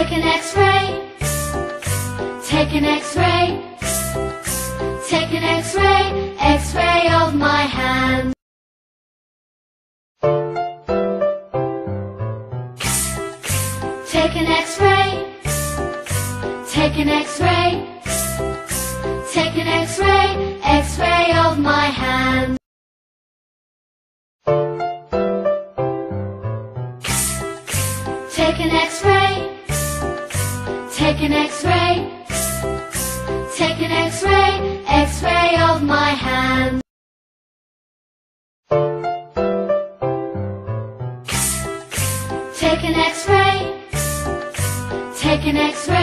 Take an X-ray. Take an X-ray. Take an X-ray. X-ray of my hand. Take an X-ray. Take an X-ray. Take an X-ray. X-ray of my hand. Take an X-ray. Take an X-ray. Take an X-ray. X-ray of my hand. Take an X-ray. Take an X-ray.